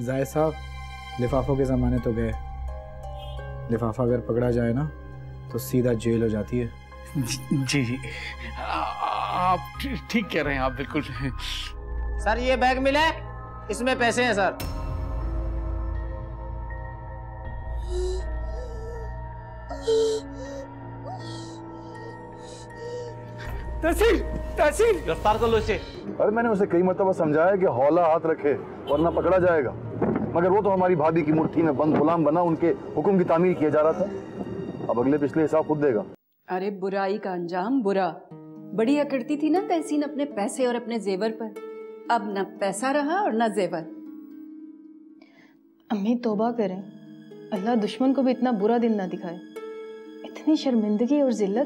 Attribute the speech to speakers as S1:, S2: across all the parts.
S1: जाहिद साहब, लिफाफों के ज़माने तो गए। लिफाफा अगर पकड़ा जाए ना तो सीधा जेल हो जाती है।
S2: जी आप ठीक कह रहे हैं, आप बिल्कुल।
S3: सर ये बैग मिला है, इसमें पैसे हैं सर।
S2: तहसील तहसील,
S3: गिरफ्तार कर लो इसे।
S4: अरे मैंने उसे कई मरतबा समझाया कि हौला हाथ रखे वरना पकड़ा जाएगा, मगर वो तो हमारी भाभी की मुट्ठी में बंद गुलाम बना उनके हुक्म की तामीर किया जा रहा था। अब अगले पिछले हिसाब खुद देगा।
S5: अरे बुराई का अंजाम बुरा। बड़ी अकड़ती थी ना तहसीन अपने पैसे और अपने जेवर पर, अब न पैसा रहा और न जेवर।
S6: अम्मी तौबा करें, अल्लाह दुश्मन को भी इतना बुरा दिन ना दिखाए। इतनी शर्मिंदगी और जिल्लत।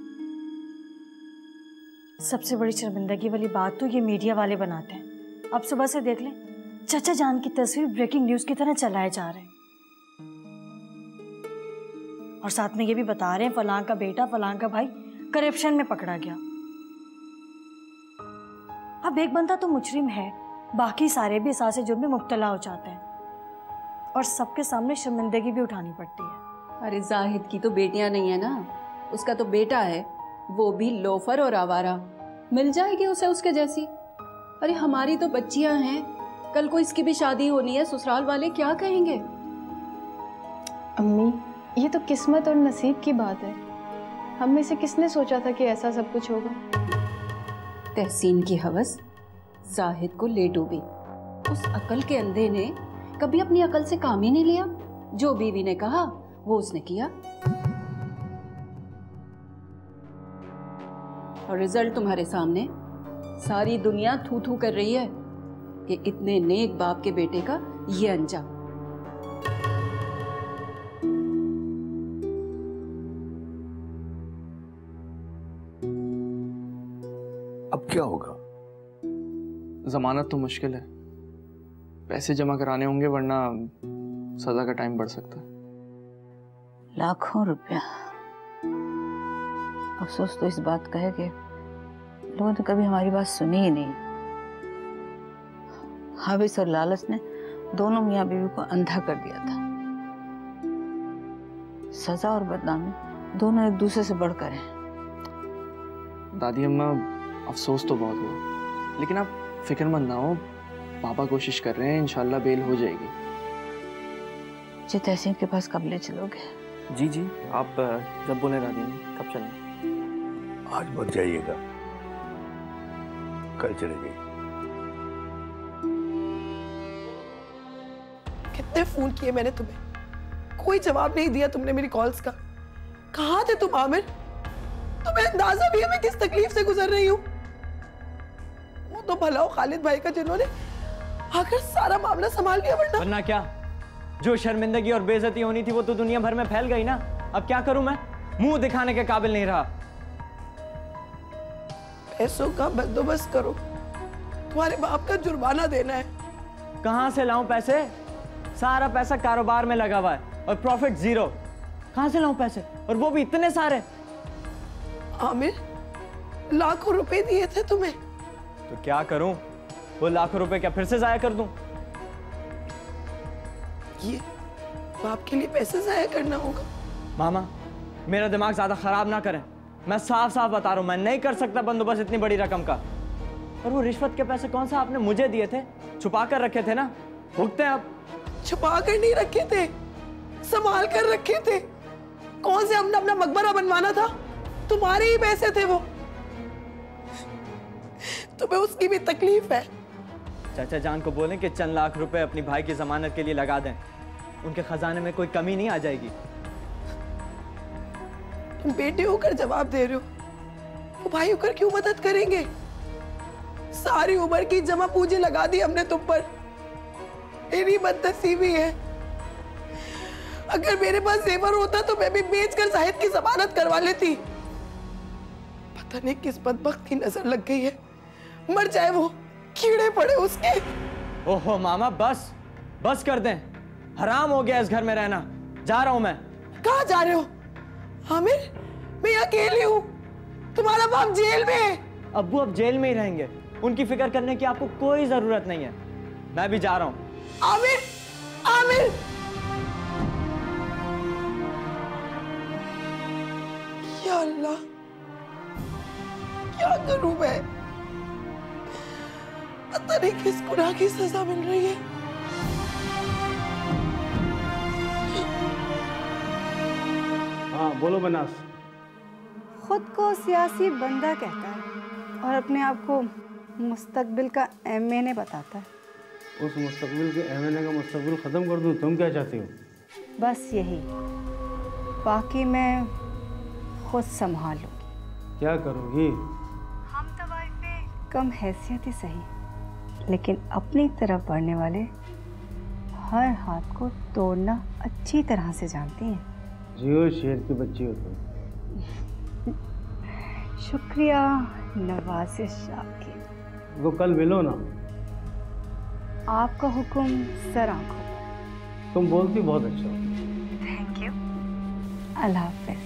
S7: सबसे बड़ी शर्मिंदगी वाली बात तो ये मीडिया वाले बनाते हैं। अब सुबह से देख लें, चाचा जान की तस्वीर ब्रेकिंग न्यूज की तरह चलाए जा रहे हैं और साथ में ये भी बता रहे हैं फलां का बेटा फलां का भाई करप्शन में पकड़ा गया। अब एक बंदा तो मुजरिम है, बाकी सारे भी एहसास जुर्म में मुब्तला हो जाते हैं और सबके सामने शर्मिंदगी भी उठानी पड़ती है।
S5: अरे जाहिद की तो बेटियां नहीं है ना, उसका तो बेटा है, वो भी लोफर और आवारा। मिल जाएगी उसे उसके जैसी। अरे हमारी तो बच्चियां हैं, कल को इसकी भी शादी होनी है, ससुराल वाले क्या कहेंगे?
S6: अम्मी ये तो किस्मत और नसीब की बात है। हम में से किसने सोचा था कि ऐसा सब कुछ होगा।
S5: तहसीन की हवस जाहिद को ले डूबी। उस अकल के अंधे ने कभी अपनी अकल से काम ही नहीं लिया। जो बीवी ने कहा वो उसने किया और रिजल्ट तुम्हारे सामने। सारी दुनिया थू थू कर रही है कि इतने नेक बाप के बेटे का ये अंजाम।
S4: अब क्या होगा?
S8: जमानत तो मुश्किल है, पैसे जमा कराने होंगे वरना सजा का टाइम बढ़ सकता है।
S9: लाखों रुपया। अफसोस तो इस बात का है कि लोगों ने कभी हमारी बात सुनी ही नहीं। हाविस और लालच ने दोनों मियाँ बीवी को अंधा कर दिया था। सजा और बदनामी दोनों एक दूसरे से बढ़कर हैं।
S8: दादी अम्मा अफसोस तो बहुत हुआ, लेकिन आप फिक्रमंद ना हो, पापा कोशिश कर रहे हैं, इंशाल्लाह बेल हो जाएगी।
S9: जी तहसीन के पास कब ले चलोगे?
S8: जी जी आप जब बोले दादी अम्मा। कब चलें?
S4: आज मत जाइएगा, कल चलेंगे।
S10: कितने फोन किए मैंने तुम्हें, कोई जवाब नहीं दिया तुमने मेरी कॉल्स का। कहाँ थे तुम आमिर? तुम्हें अंदाजा भी है मैं किस तकलीफ से गुजर रही हूँ। वो तो भला हो खालिद भाई का जिन्होंने आकर सारा मामला संभाल लिया,
S3: वरना क्या? जो शर्मिंदगी और बेइज्जती होनी थी वो तो दुनिया भर में फैल गई ना। अब क्या करूं मैं? मुंह दिखाने के काबिल नहीं रहा।
S10: पैसों का बंदोबस्त करो, तुम्हारे बाप का जुर्माना देना है।
S3: कहां से लाऊं पैसे? सारा पैसा कारोबार में लगा हुआ है और प्रॉफिट जीरो। कहां से लाऊं पैसे, और वो भी इतने सारे?
S10: आमिर लाखों रुपए दिए थे तुम्हें।
S3: तो क्या करूं? वो लाखों रुपए क्या फिर से जाया कर दूं?
S10: ये बाप के लिए पैसे जाया करना होगा।
S3: मामा मेरा दिमाग ज्यादा खराब ना करें। मैं साफ साफ बता रहा हूं, मैं नहीं कर सकता बंदोबस्त इतनी बड़ी रकम का। और वो रिश्वत के पैसे कौन सा आपने मुझे दिए थे? छुपा कर रखे थे ना, भुगते हैं अब।
S10: छुपा कर नहीं रखे थे, संभाल कर रखे थे। कौन से हमने अपना मकबरा बनवाना था? तुम्हारे ही पैसे थे वो। तुम्हें उसकी भी तकलीफ है।
S3: चाचा जान को बोलें कि चंद लाख रुपए अपनी भाई की जमानत के लिए लगा दें, उनके खजाने में कोई कमी नहीं आ जाएगी।
S10: तुम बेटे होकर जवाब दे रहे हो, वो भाई होकर क्यों मदद करेंगे? सारी उम्र की जमा पूंजी लगा दी हमने तुम पर। मेरी बदनसीबी है। अगर मेरे पास जेवर होता तो मैं भी बेचकर जाहिद की जमानत करवा लेती। पता नहीं किस बदबख्त की नजर लग गई है, मर जाए वो, कीड़े पड़े उसके।
S3: ओहो मामा बस बस कर दें, हराम हो गया इस घर में रहना। जा रहा हूं मैं।
S10: कहाँ जा रहे हो आमिर? मैं अकेली हूँ, तुम्हारा बाप जेल में है।
S3: अब्बू अब जेल में ही रहेंगे, उनकी फिक्र करने की आपको कोई जरूरत नहीं है। मैं भी जा रहा हूँ।
S10: आमिर, आमिर, या अल्लाह, क्या करूं मैं? पता नहीं किस गुनाह की सजा मिल रही है।
S1: हाँ बोलो बनास।
S11: खुद को सियासी बंदा कहता है और अपने आप को मुस्तकबिल का एमएनए बताता है।
S1: उस मुस्तकबिल के एमएनए का मुस्तकबिल ख़त्म कर दूं, तुम क्या चाहती हो?
S11: बस यही, बाकी मैं खुद संभाल लूँगी।
S1: क्या करोगी?
S11: हम दवाई पे कम हैसियत ही सही, लेकिन अपनी तरफ बढ़ने वाले हर हाथ को तोड़ना अच्छी तरह से जानती हैं।
S1: जियो शेर की बच्ची हो तुम।
S11: शुक्रिया नवाज़िश आपकी।
S1: वो कल मिलो ना।
S11: आपका हुक्म सर आंखों।
S1: तुम बोलती बहुत अच्छा हो।
S11: Thank you. अल्लाह हाफ़िज़।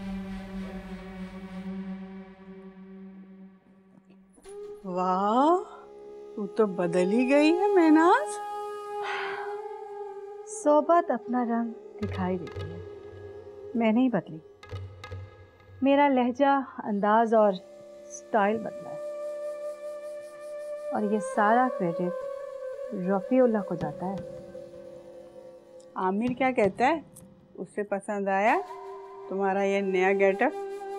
S12: वाह, तू तो बदल ही गई है महनाज।
S11: सोबत अपना रंग दिखाई देती है, मैं नहीं बदली। मेरा लहजा, अंदाज और स्टाइल बदला है, और ये सारा क्रेडिट रफ़ीउल्लाह को जाता है।
S12: आमिर क्या कहता है? उसे पसंद आया तुम्हारा ये नया गेटअप?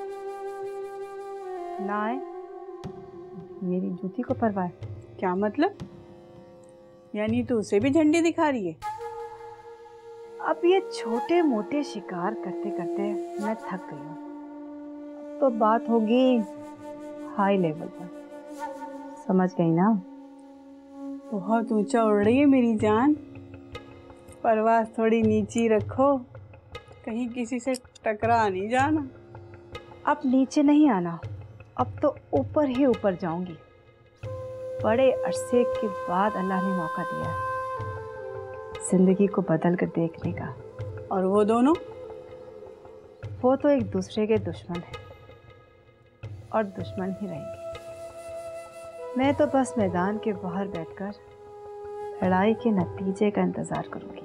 S11: ना आए, मेरी जूती को परवाह है।
S12: क्या मतलब? यानी तू उसे भी झंडी दिखा रही है?
S11: अब ये छोटे मोटे शिकार करते करते मैं थक गई हूँ। अब तो बात होगी हाई लेवल पर, समझ गई ना?
S12: बहुत ऊंचा उड़ रही है मेरी जान। परवाज़ थोड़ी नीची रखो, कहीं किसी से टकरा नहीं जाना।
S11: अब नीचे नहीं आना, अब तो ऊपर ही ऊपर जाऊंगी। बड़े अरसे के बाद अल्लाह ने मौका दिया है जिंदगी को बदल कर देखने का।
S12: और वो दोनों?
S11: वो तो एक दूसरे के दुश्मन हैं और दुश्मन ही रहेंगे। मैं तो बस मैदान के बाहर बैठकर लड़ाई के नतीजे का इंतजार करूंगी।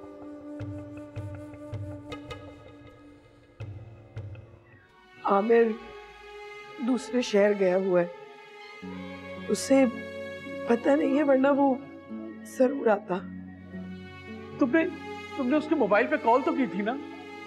S10: आमिर दूसरे शहर गया हुआ है, उसे पता नहीं है, वरना वो जरूर आता।
S2: तुमने उसके मोबाइल पे कॉल तो की थी ना?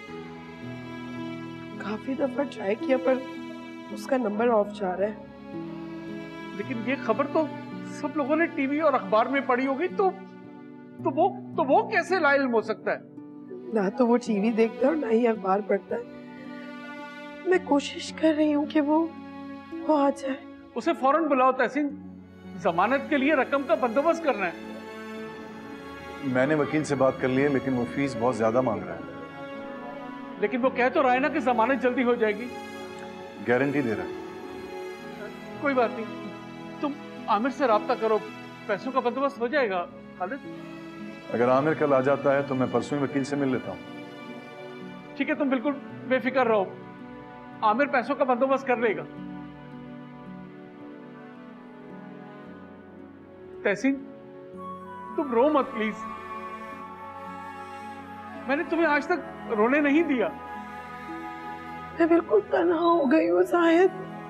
S10: काफी दफा ट्राई किया पर उसका नंबर ऑफ जा रहा है।
S2: लेकिन ये खबर तो सब लोगों ने टीवी और अखबार में पढ़ी होगी, तो वो कैसे लाइल हो सकता है?
S10: ना तो वो टीवी देखता है और ना ही अखबार पढ़ता है। मैं कोशिश कर रही हूँ कि वो आ जाए।
S2: उसे फौरन बुलाओ तहसीन, जमानत के लिए रकम का बंदोबस्त करना है।
S4: मैंने वकील से बात कर ली है, लेकिन वो फीस बहुत ज्यादा मांग रहा है।
S2: लेकिन वो कह तो रहा है ना कि जमानत जल्दी हो जाएगी।
S4: गारंटी दे रहा है।
S2: कोई बात नहीं, तुम आमिर से राब्ता करो, पैसों का बंदोबस्त हो जाएगा। खालिद,
S4: अगर आमिर कल आ जाता है तो मैं परसों ही वकील से मिल लेता हूँ।
S2: ठीक है, तुम बिल्कुल बेफिक्र रहो, आमिर पैसों का बंदोबस्त कर लेगा। तहसीन, तुम रो मत प्लीज। मैंने तुम्हें आज तक रोने नहीं दिया।
S10: मैं बिल्कुल तन्हा हो गई हूँ शायद।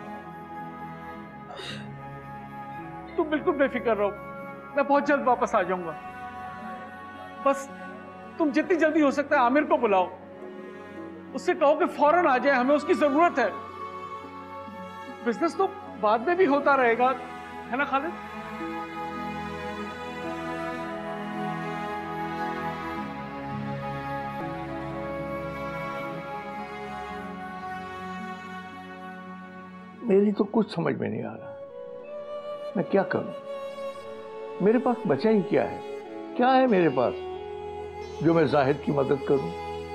S2: तुम बिल्कुल बेफिक्र रहो, मैं बहुत जल्द वापस आ जाऊंगा। बस तुम जितनी जल्दी हो सकता है आमिर को बुलाओ, उससे कहो कि फौरन आ जाए, हमें उसकी जरूरत है। बिजनेस तो बाद में भी होता रहेगा, है ना खालिद?
S13: मेरी तो कुछ समझ में नहीं आ रहा, मैं क्या करूं? मेरे पास बचा ही क्या है? क्या है मेरे पास जो मैं जाहिद की मदद करूं?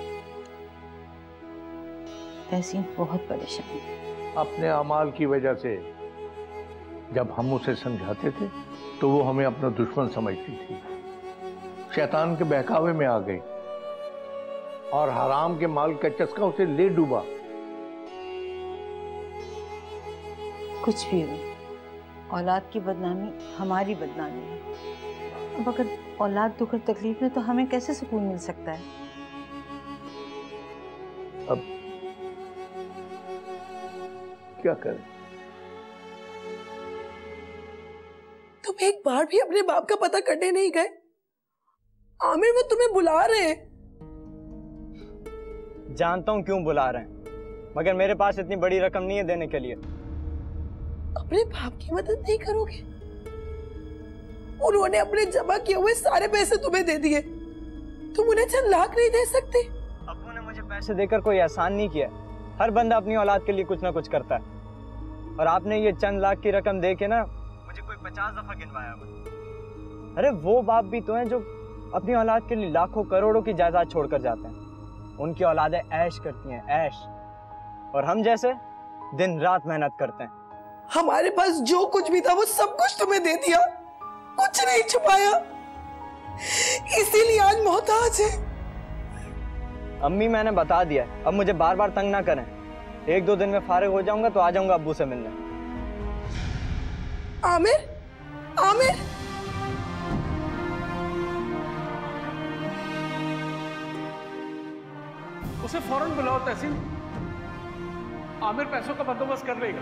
S9: तहसीन बहुत परेशान है।
S13: अपने अमाल की वजह से जब हम उसे समझाते थे तो वो हमें अपना दुश्मन समझती थी। शैतान के बहकावे में आ गई और हराम के माल का चस्का उसे ले डूबा।
S9: कुछ भी हो, औलाद की बदनामी हमारी बदनामी है। अब अगर औलाद दुख और तकलीफ में तो हमें कैसे सुकून मिल सकता है?
S13: अब क्या करें?
S10: तुम एक बार भी अपने बाप का पता करने नहीं गए? आमिर वो तुम्हें बुला रहे हैं।
S3: जानता हूं क्यों बुला रहे हैं, मगर मेरे पास इतनी बड़ी रकम नहीं है देने के लिए।
S10: अपने बाप की मदद नहीं करोगे? उन्होंने अपने जमा किए हुए सारे पैसे तुम्हें दे दिए, तुम उन्हें चंद लाख नहीं दे सकते?
S3: अब्बू ने मुझे पैसे देकर कोई एहसान नहीं किया। हर बंदा अपनी औलाद के लिए कुछ ना कुछ करता है, और आपने ये चंद लाख की रकम दे के ना मुझे कोई 50 दफा गिनवाया। अरे वो बाप भी तो हैं जो अपनी औलाद के लिए लाखों करोड़ों की जायदाद छोड़कर जाते हैं। उनकी औलादें ऐश करती हैं, ऐश, और हम जैसे दिन रात मेहनत करते हैं।
S10: हमारे पास जो कुछ भी था वो सब कुछ तुम्हें दे दिया, कुछ नहीं छुपाया, इसीलिए आज मोहताज है।
S3: अम्मी मैंने बता दिया, अब मुझे बार बार तंग ना करें। 1-2 दिन में फारिग हो जाऊंगा तो आ जाऊंगा अब्बू से मिलने।
S10: आमिर, आमिर,
S2: उसे फौरन बुलाओ तहसीन। आमिर पैसों का बंदोबस्त कर लेगा।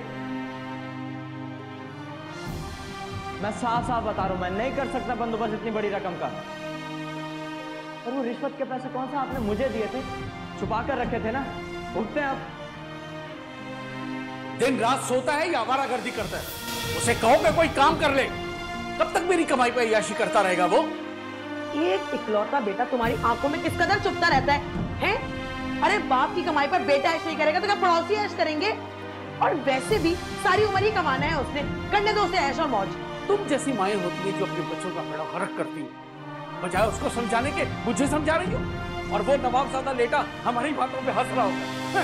S3: मैं साफ साफ बता रहा हूं, मैं नहीं कर सकता बंदोबस्त इतनी बड़ी रकम का। और वो रिश्वत के पैसे कौन सा आपने मुझे दिए थे? छुपा कर रखे थे ना, भुगते हैं आप।
S2: दिन रात सोता है या आवारागर्दी करता है? उसे कहो कि कोई काम कर ले। कब तक मेरी कमाई पर अय्याशी करता रहेगा वो?
S10: एक इकलौता बेटा तुम्हारी आंखों में किस कदर चुभता रहता है, हैं? अरे बाप की कमाई पर बेटा ऐश नहीं करेगा तो क्या पड़ोसी ऐश करेंगे? और वैसे भी सारी उम्र ही कमाना है उसने, करने दो उसे ऐश और मौज।
S2: तुम जैसी माएं होती है जो अपने बच्चों का बेड़ा गर्क करती है, बजाय उसको समझाने के मुझे समझा रही हो। और वो नवाबजादा लेटा हमारी बातों पे हंस रहा होता है।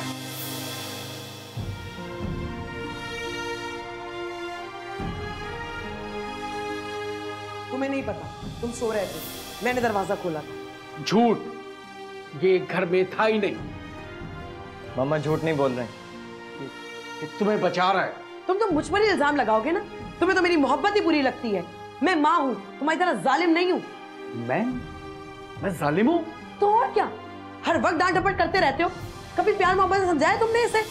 S10: तुम्हें नहीं पता, तुम सो रहे थे, मैंने दरवाजा खोला था।
S2: झूठ, ये घर में था ही नहीं।
S3: मम्मा झूठ नहीं बोल रहे,
S2: तुम्हें बचा रहा है।
S10: तुम तो मुझ पर ही इल्जाम लगाओगे ना? तुम्हें तो मेरी मोहब्बत ही बुरी लगती है। मैं माँ हूँ, तुम्हारी तरह जालिम नहीं हूँ।
S2: मैं जालिम हूँ?
S10: तो और क्या, हर वक्त डांट डपट करते रहते हो। कभी प्यार मोहब्बत से समझाया तुमने इसे?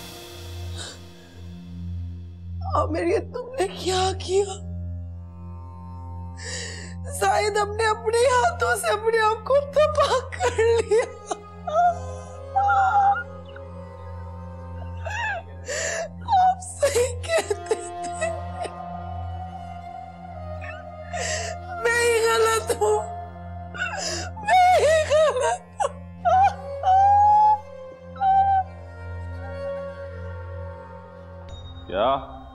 S10: आमिर, ये तुमने क्या किया? शायद हमने अपने हाथों से अपने आप को तबाह कर लिया। आप सही कहते थे, मैं ही गलत हूँ, मैं ही गलत हूँ।
S14: क्या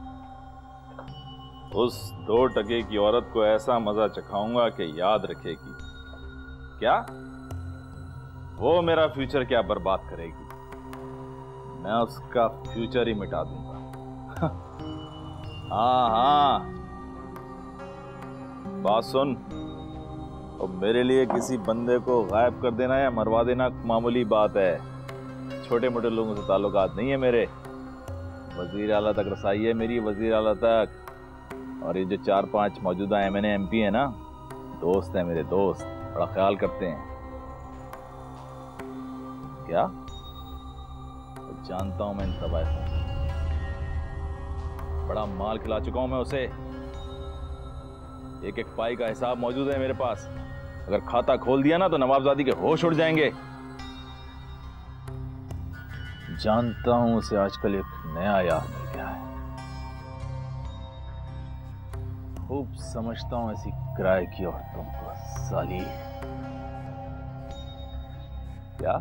S14: उस 2 टके की औरत को ऐसा मजा चखाऊंगा कि याद रखेगी? क्या वो मेरा फ्यूचर क्या बर्बाद करेगी? मैं उसका फ्यूचर ही मिटा दूंगा। हाँ हाँ, बात सुन, और मेरे लिए किसी बंदे को गायब कर देना या मरवा देना मामूली बात है। छोटे मोटे लोगों से ताल्लुकात नहीं है मेरे। वजीर आला तक रसाई है मेरी, वजीर आला तक। और ये जो 4-5 मौजूदा MNA MP है ना, दोस्त है मेरे, दोस्त, बड़ा ख्याल करते हैं। क्या जानता हूं मैं इन तबायतों, बड़ा माल खिला चुका हूं मैं उसे। एक एक पाई का हिसाब मौजूद है मेरे पास। अगर खाता खोल दिया ना तो नवाबजादी के होश उड़ जाएंगे। जानता हूं उसे आजकल एक नया यार मिल गया है। खूब समझता हूं ऐसी किराए की औरतों को, साली। क्या?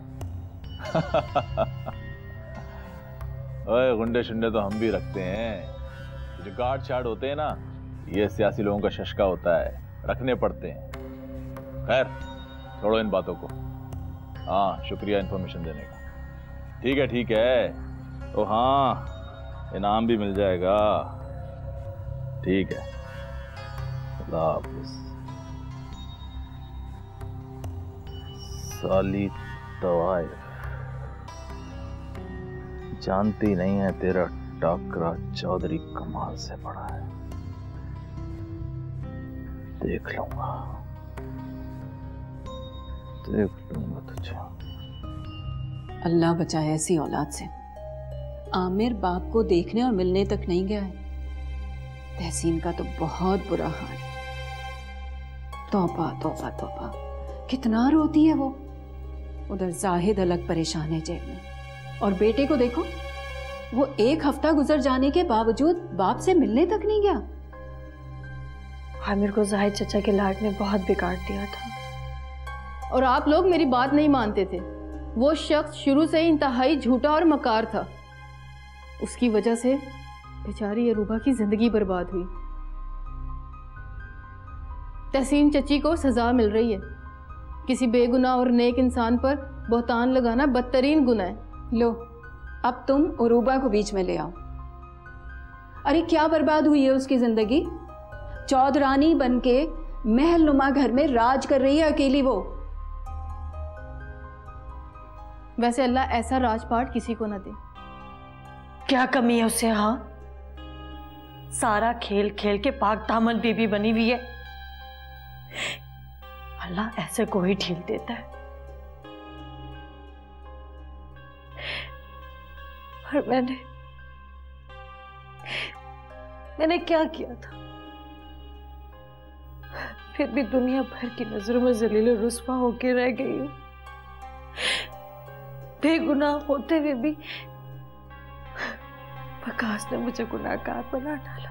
S14: ओए, गुंडे शुंडे तो हम भी रखते हैं। जो गार्ड शार्ड होते हैं ना, ये सियासी लोगों का शशका होता है, रखने पड़ते हैं। खैर, छोड़ो इन बातों को। हाँ, शुक्रिया इन्फॉर्मेशन देने का। ठीक है। ओ हाँ, इनाम भी मिल जाएगा। ठीक है, अल्लाह हाफिज़। साली तवाइफ, जानती नहीं है तेरा टाकरा चौधरी कमाल से पड़ा है। देख लूंगा तुझे।
S5: अल्लाह बचाए ऐसी औलाद से। आमिर बाप को देखने और मिलने तक नहीं गया है। तहसीन का तो बहुत बुरा हाल। तौबा तौबा तौबा, कितना रोती है वो। उधर जाहिद अलग परेशान है जेल में, और बेटे को देखो, वो 1 हफ्ता गुजर जाने के बावजूद बाप से मिलने तक नहीं गया।
S7: आमिर को जाहिद चचा के लाड ने बहुत बिगाड़ दिया था।
S6: और आप लोग मेरी बात नहीं मानते थे। वो शख्स शुरू से ही इंतहाई झूठा और मकार था। उसकी वजह से बेचारी अरूबा की जिंदगी बर्बाद हुई। तहसीन चची को सजा मिल रही है। किसी बेगुनाह और नेक इंसान पर बहतान लगाना बदतरीन गुनाह है।
S5: लो, अब तुम अरूबा को बीच में ले आओ। अरे क्या बर्बाद हुई है उसकी जिंदगी। चौधरानी बनके महल नुमा घर में राज कर रही है अकेली वो।
S6: वैसे अल्लाह ऐसा राजपाट किसी को न दे।
S7: क्या कमी है उसे? हाँ, सारा खेल खेल के पाक दामन बीबी बनी हुई है। अल्लाह ऐसे को ही ढील देता है। और मैंने क्या किया था? फिर भी दुनिया भर की नजरों में जलील और रुस्वा होके रह गई हूं। बेगुनाह होते हुए भी वकास ने मुझे गुनाहगार बना डाला।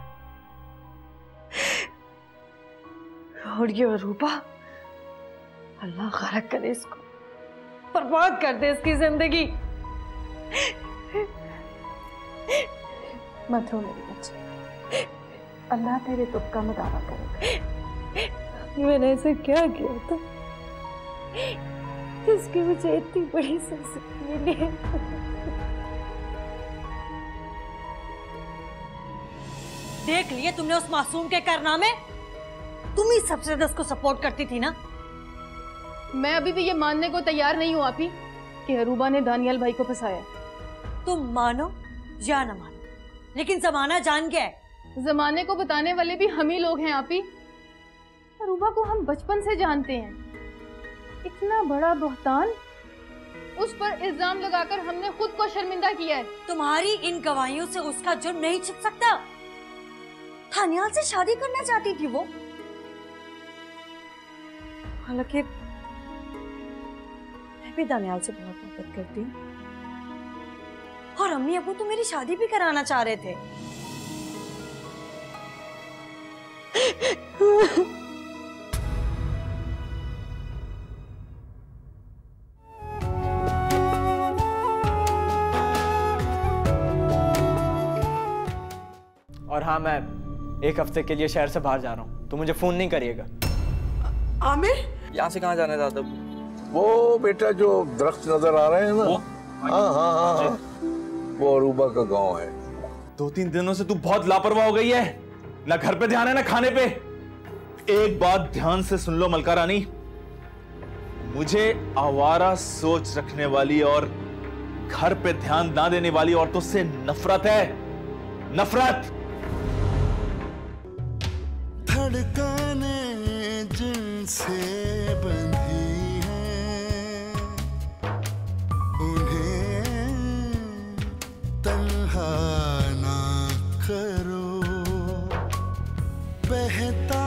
S7: और ये अरूबा, अल्लाह गरक करे इसको, बर्बाद कर दे इसकी जिंदगी।
S6: मत रो मेरे बच्चे, अल्लाह तेरे दुख का मुदावा करेगा।
S7: मैंने ऐसे क्या किया था जिसकी मुझे इतनी बड़ी सजा मिली है? देख लिए तुमने उस मासूम के कारनामे? तुम ही सबसे ज्यादा उसको सपोर्ट करती थी ना।
S6: मैं अभी भी ये मानने को तैयार नहीं हूँ आपी कि अरूबा ने दानियाल भाई को फंसाया।
S7: तुम मानो या ना मानो, लेकिन जमाना जान गया है।
S6: जमाने को बताने वाले भी हम ही लोग हैं आपी। अरूबा को हम बचपन से जानते हैं। इतना बड़ा बहतान, उस पर इल्जाम लगाकर हमने खुद को शर्मिंदा किया है।
S7: तुम्हारी इन गवाहियों से उसका जुर्म नहीं छिप सकता। दानियाल से शादी करना चाहती थी वो। हालांकि मैं भी दानियाल से बहुत मोहब्बत करती हूँ, और अम्मी अबू तो मेरी शादी भी कराना चाह रहे थे।
S3: और हाँ, मैं 1 हफ्ते के लिए शहर से बाहर जा रहा हूँ, तो मुझे फोन नहीं करिएगा।
S10: आमिर,
S8: यहाँ से कहाँ जाना है दादा?
S13: वो बेटा जो दरख्त नजर आ रहे हैं ना, हाँ, वो अरूबा का गांव है।
S14: 2-3 दिनों से तू बहुत लापरवाह हो गई है। ना घर पे ध्यान है ना खाने पे। एक बात ध्यान से सुन लो मलका रानी, मुझे आवारा सोच रखने वाली और घर पे ध्यान ना देने वाली औरतों से नफरत है, नफरत।
S15: धड़कने जिनसे बंधी हैं, उन्हें तन्हा ना करो। बहता